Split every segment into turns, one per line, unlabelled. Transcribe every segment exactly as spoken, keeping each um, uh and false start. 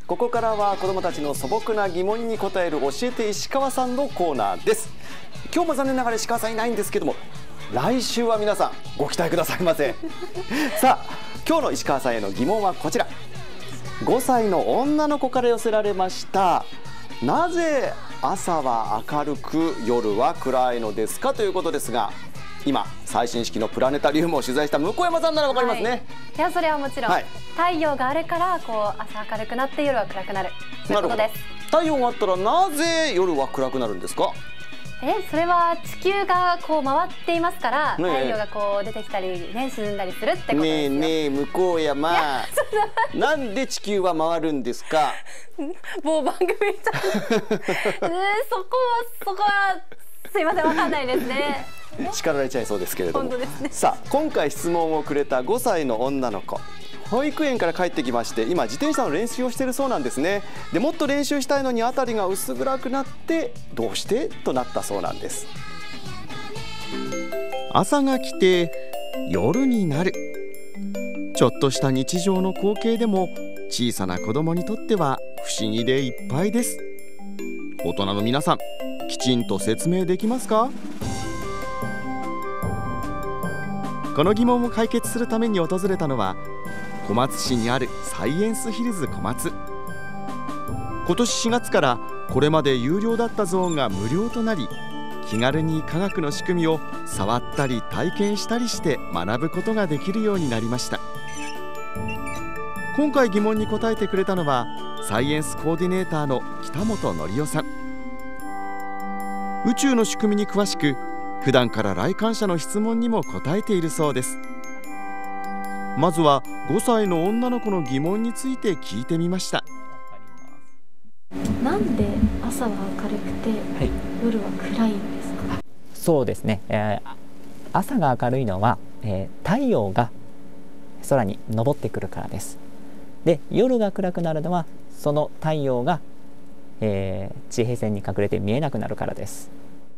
ここからは子どもたちの素朴な疑問に答える教えて石川さんのコーナーです。今日も残念ながら石川さんいないんですけども、来週は皆さんご期待くださいませさあ今日の石川さんへの疑問はこちら。ごさいの女の子から寄せられました。なぜ朝は明るく夜は暗いのですかということですが、今最新式のプラネタリウムを取材した向山さんならわかりますね。
はい、いやそれはもちろん、はい、太陽があるからこう朝明るくなって夜は暗くなるということです。
太陽があったらなぜ夜は暗くなるんですか？
えそれは地球がこう回っていますから、ね、太陽がこう出てきたり、ね、沈んだりするってことですよ。ねえねえ向山なんで地球は回るんですか？もう番組みたいそこはそこはすいませんわかんないですね
叱られちゃいそうですけれども。
本当ですね。
さあ今回質問をくれたごさいの女の子、保育園から帰ってきまして、今自転車の練習をしているそうなんですね。でもっと練習したいのに辺りが薄暗くなってどうしてとなったそうなんです。朝が来て夜になる、ちょっとした日常の光景でも小さな子供にとっては不思議でいっぱいです。大人の皆さんきちんと説明できますか？この疑問を解決するために訪れたのは小松市にあるサイエンスヒルズ小松。今年しがつからこれまで有料だったゾーンが無料となり、気軽に科学の仕組みを触ったり体験したりして学ぶことができるようになりました。今回疑問に答えてくれたのはサイエンスコーディネーターの北本則夫さん。宇宙の仕組みに詳しく、普段から来館者の質問にも答えているそうです。まずはごさいの女の子の疑問について聞いてみました。
なんで朝は明るくて、はい、夜は暗いんですか？
そうですね、えー、朝が明るいのは、えー、太陽が空に昇ってくるからです。で夜が暗くなるのはその太陽が、えー、地平線に隠れて見えなくなるからです。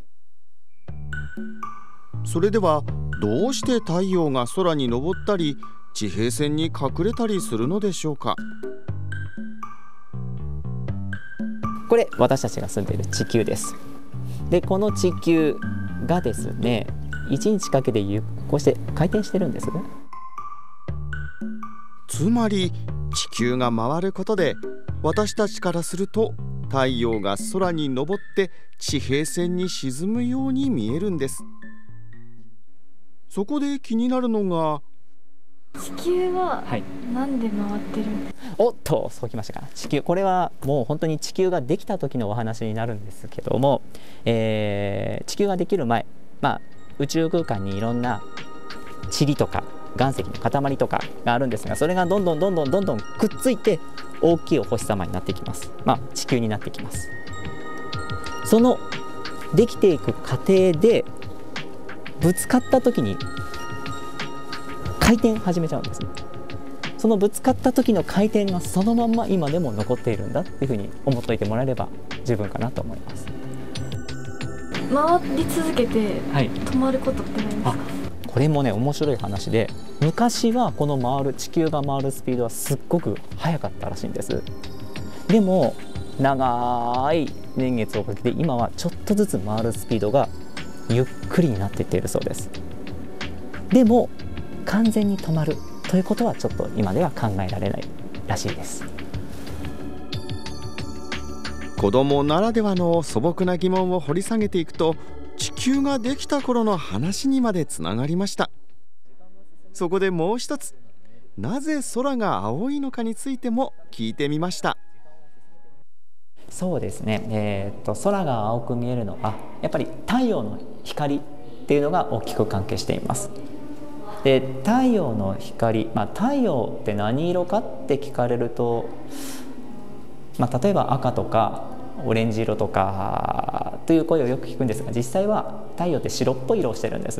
それではどうして太陽が空に昇ったり地平線に隠れたりするのでしょうか？
これ私たちが住んでいる地球です。でこの地球がですねいちにちかけてゆっこうして回転してるんです。
つまり地球が回ることで私たちからすると太陽が空に昇って地平線に沈むように見えるんです。そこで気になるのが
地球はなんで回ってるんですか？
はい、おっとそうきましたか。地球、これはもう本当に地球ができた時のお話になるんですけども、えー、地球ができる前、まあ、宇宙空間にいろんな塵とか岩石の塊とかがあるんですが、それがどんどんどんどんどんどんくっついて大きいお星様になっていきます。まあ、地球になっていきます。そのできていく過程でぶつかった時に回転始めちゃうんです。そのぶつかった時の回転がそのまんま今でも残っているんだっていうふうに思っておいてもらえれば十分かなと思います。
回り続けて止まることってないんですか？はい、
これもね面白い話で、昔はこの回る地球が回るスピードはすっごく速かったらしいんです。でも長い年月をかけて今はちょっとずつ回るスピードがゆっくりになっていっているそうです。でも完全に止まるということはちょっと今では考えられないらしいです。
子供ならではの素朴な疑問を掘り下げていくと、地球ができた頃の話にまでつながりました。そこでもう一つ、なぜ空が青いのかについても聞いてみました。
そうですね、えー、と空が青く見えるのはやっぱり太陽の光っていうのが大きく関係しています。で太陽の光、まあ、太陽って何色かって聞かれると、まあ、例えば赤とかオレンジ色とかという声をよく聞くんですが、実際は太陽って白っぽい色をしてるんです。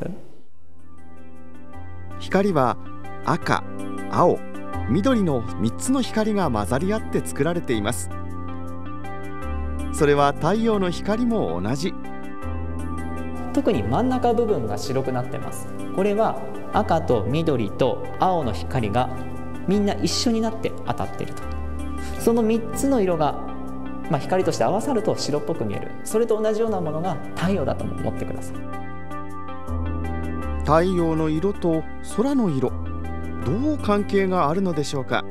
光は赤、青、緑のみっつの光が混ざり合って作られています。それは太陽の光も同じ。
特に真ん中部分が白くなってます。これは赤と緑と青の光がみんな一緒になって当たっていると。 そのみっつの色が、まあ、光として合わさると白っぽく見える。それと同じようなものが太陽だと思ってください。
太陽の色と空の色、どう関係があるのでしょうか。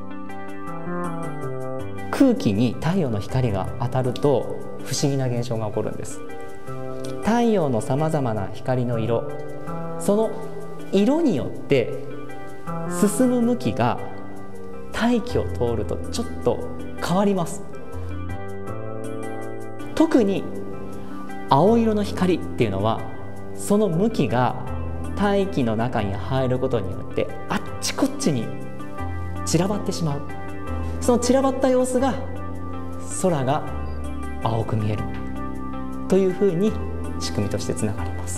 空気に太陽の光が当たると不思議な現象が起こるんです。太陽のさまざまな光の色、その色によって進む向きが大気を通るとちょっと変わります。特に青色の光っていうのは、その向きが大気の中に入ることによってあっちこっちに散らばってしまう。その散らばった様子が空が青く見えるというふうに仕組みとしてつながります。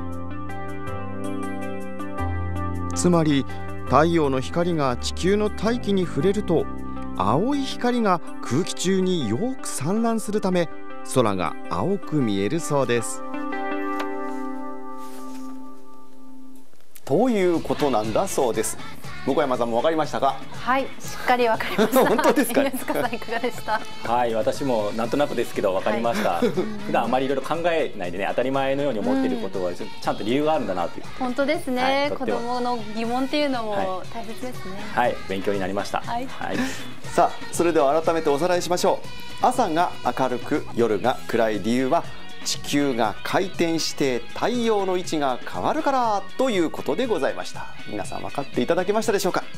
つまり太陽の光が地球の大気に触れると、青い光が空気中によく散乱するため、空が青く見えるそうです。ということなんだそうです。向山さんも分かりましたか？
はい、しっかり分かりました。
本当ですか？
犬塚さんいかがでした？
はい、私もなんとなくですけど分かりました。はい、普段あまりいろいろ考えないでね、当たり前のように思っていることはちゃんと理由があるんだなという。
本当ですね。はい、子供の疑問っていうのも大切ですね。
はい、はい、勉強になりました。はい。はい、
さあ、それでは改めておさらいしましょう。朝が明るく夜が暗い理由は、地球が回転して太陽の位置が変わるからということでございました。皆さん分かっていただけましたでしょうか？